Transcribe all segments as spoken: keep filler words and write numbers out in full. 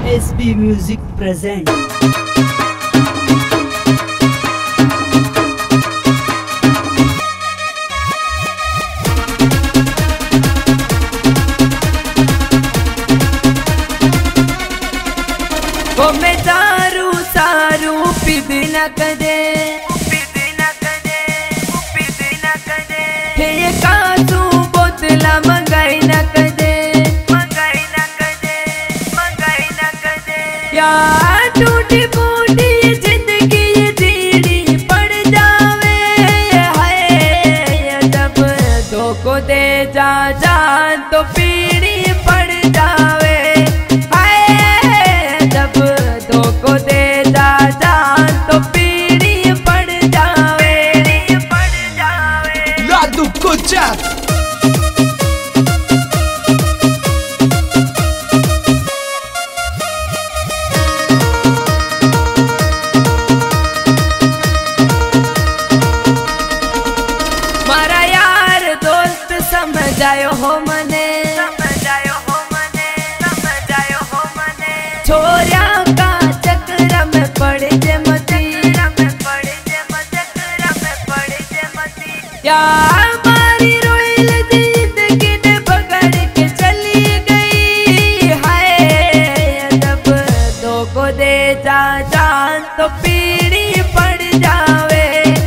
S B music present. वो मैं दारू सारू पीद न कदे पीद न कदे पीद न कदे हे काजू बोतला मंगाई न कदे मंगाई न कदे मंगाई न कदे यार टूटी फूटी जिंदगी ये जीड़ी पड़ जावे है जब धोखो दे जा जान तो पीड़ी पड़ जावे को दे जा जान तो पीड़ी पड़ जावे पड़ जावे लाडू कुचात मारा यार दोस्त समझायो हो मने समझायो हो मने समझायो हो मने छोरिया का पड़े जे मती में पड़े जे मचकरा में पड़े जे मती यार मारी रोयल जिंदगी ने पकड़ के चली गई हाय जब धोखो दे जा जान तो पीड़ी पड़ जावे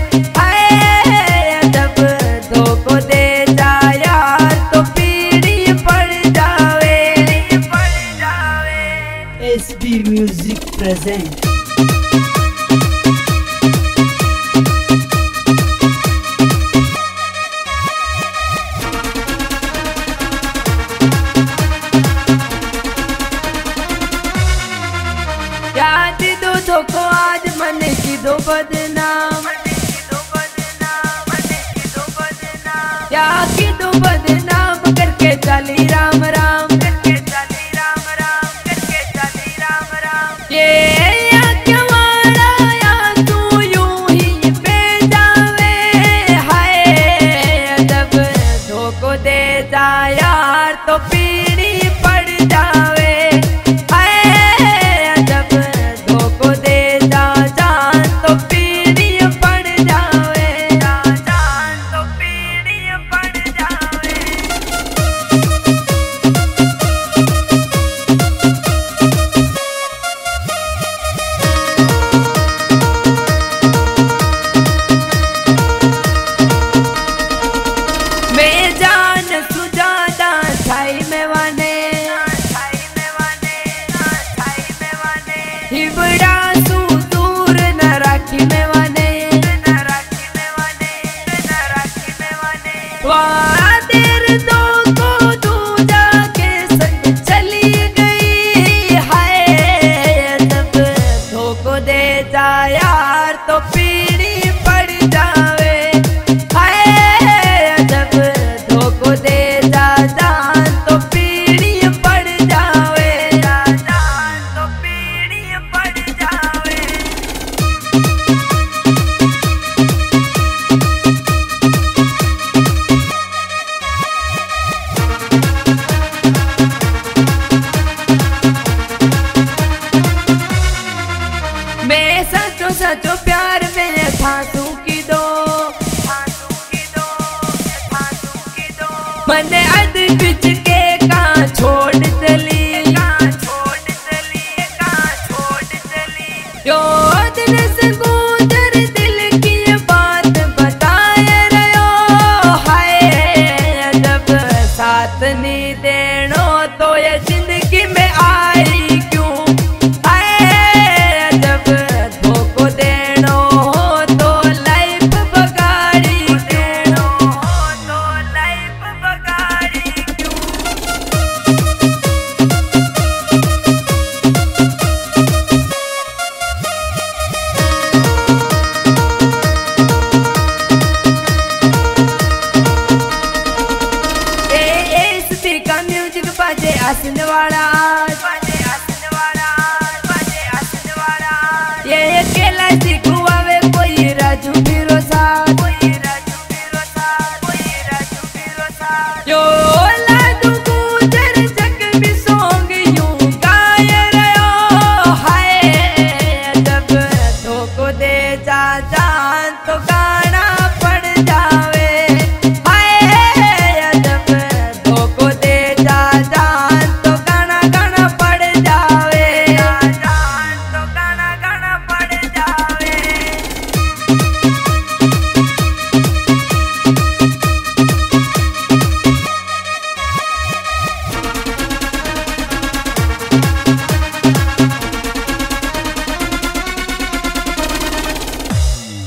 हाय जब धोखो दे जा यार तो पीड़ी पड़ जावे पड़ जावे एस बी म्यूजिक प्रेजेंट। याद दो धोखो आज मन की दो बदनाम या की दो बदनाम करके चली राम राम करके चली राम राम करके चली राम राम ये या क्या वाला या तू यूं ही पे जावे हाय जब धोखो दे जा यार तो पीड़ी पड़ जावे हिबड़ा सू दूर न राखी में वाने न राखी में वाने न राखी में वाने वाह देर दो को तू जाके संग चली गई हाय जब धोखो दे जा यार तो पीड़ी पड़ जावे हाय जब धोखो दे जा जान तो पीड़ी पड़ जावे जान तो पीड़ी पड़ जावे मैं सचो सचो प्यार में फांसू की दो फांसू की दो फांसू की दो मने